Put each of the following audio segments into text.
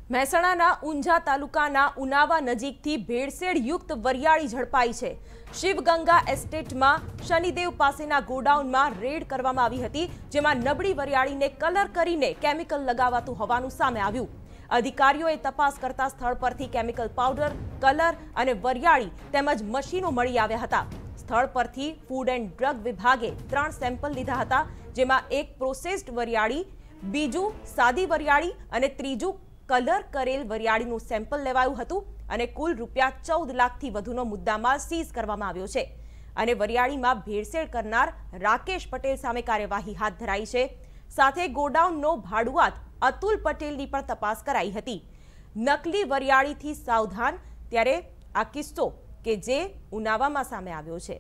મહેસાણાના ઊંઝા તાલુકાના ઉનાવા નજીકથી ભેળસેળ યુક્ત વરિયાળી ઝડપાઈ છે। શિવગંગા એસ્ટેટમાં શનિદેવ પાસેના ગોડાઉનમાં રેડ કરવામાં આવી હતી, જેમાં નબળી વરિયાળીને કલર કરીને કેમિકલ લગાવાતું હોવાનું સામે આવ્યું। અધિકારીઓએ તપાસ કરતા સ્થળ પરથી કેમિકલ પાવડર, કલર અને વરિયાળી તેમજ મશીનો મળી આવ્યા હતા। સ્થળ પરથી ફૂડ એન્ડ ડ્રગ વિભાગે 3 સેમ્પલ લીધા હતા, જેમાં એક પ્રોસેસ્ડ વરિયાળી, બીજું સાદી વરિયાળી અને ત્રીજું કલર કરેલ વરિયાળીનું સેમ્પલ લેવાયું હતું અને કુલ ₹14 લાખથી વધુનો મુદ્દામાલ સીઝ કરવામાં આવ્યો છે અને વરિયાળીમાં ભેળસેળ કરનાર રાકેશ પટેલ સામે કાર્યવાહી હાથ ધરાઈ છે। સાથે ગોડાઉનનો ભાડુઆત અતુલ પટેલની પણ તપાસ કરાઈ હતી। નકલી વરિયાળીથી સાવધાન, ત્યારે આ કિસ્સો કે જે ઉનાવામાં સામે આવ્યો છે।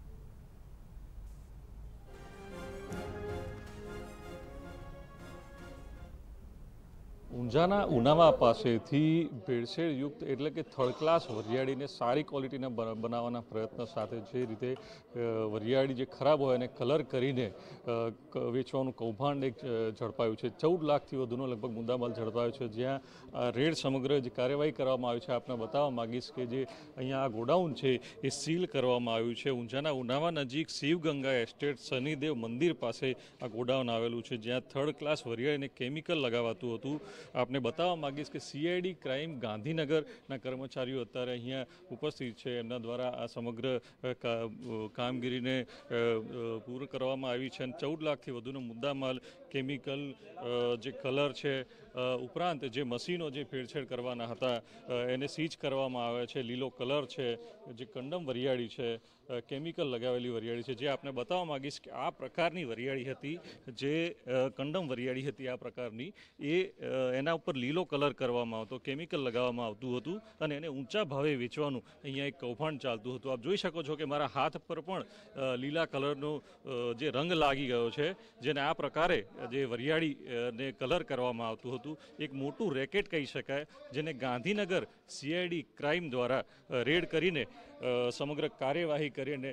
ઊંઝાના ઉનાવા પાસેથી ભેળસેળ યુક્ત એટલે કે થર્ડ ક્લાસ વરિયાળીને સારી ક્વોલિટીના બનાવવાના પ્રયત્ન સાથે જે રીતે વરિયાળી જે ખરાબ હોય એને કલર કરીને વેચવાનું કૌભાંડ એક ઝડપાયું છે। 14 લાખથી વધુનો લગભગ મુદ્દામાલ ઝડપાયો છે, જ્યાં રેડ સમગ્ર જે કાર્યવાહી કરવામાં આવી છે આપને બતાવવા માગીશ કે જે અહીંયા આ ગોડાઉન છે એ સીલ કરવામાં આવ્યું છે। ઊંઝાના ઉનાવા નજીક શિવગંગા એસ્ટેટ શનિદેવ મંદિર પાસે આ ગોડાઉન આવેલું છે, જ્યાં થર્ડ ક્લાસ વરિયાળીને કેમિકલ લગાવાતું હતું। आपने बतावा मांगीश कि सीआईडी क्राइम गांधीनगरना कर्मचारीओ अत्यारे अहींया उपस्थित है। एमना द्वारा आ समग्र कामगीरीने पूर्ण करवामां आवी छे। 14 लाखथी वधुनो मुद्दामाल, केमिकल, जे कलर है उपरांत जे मशीनों जे भेड़छेड़ करवाना हता एने सीज करवामां आवे छे। लीलो कलर है, जे कंडम वरियाળી है, केमिकल लगावेली वरियाળી है, जे आपने बतावा मांगीश कि आ प्रकारनी वरियाળી हती, जे कंडम वरियाળી हती आ प्रकारनी ए एना उपर लीलो कलर करवामां आवतो, केमिकल लगाववामां आवतुं हतुं अने एने ऊंचा भावे वेचवानुं अहींया एक कौभांड चालतुं हतुं। आप जोई शको छो कि मारा हाथ पर पण लीला कलरनो जे रंग लागी गयो छे, जेने आ प्रकारे जे वरियाળી ने कलर करवामां आवतुं हतुं। एक मोटुं रेकेट कही शकाय, जेने गांधीनगर सीआईडी क्राइम द्वारा रेड करीने समग्र कार्यवाही करीने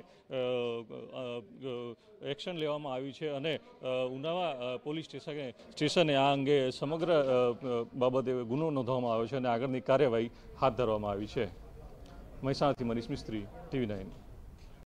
एक्शन लेवामां आवी छे अने उनावा पोलीस स्टेशने आ अंगे समग्र बाबते गुनो नोंधवामां आव्यो छे अने आगळनी कार्यवाही हाथ धरवामां आवी छे। મહેસાણાથી મનીષ મિસ્ત્રી, TV9।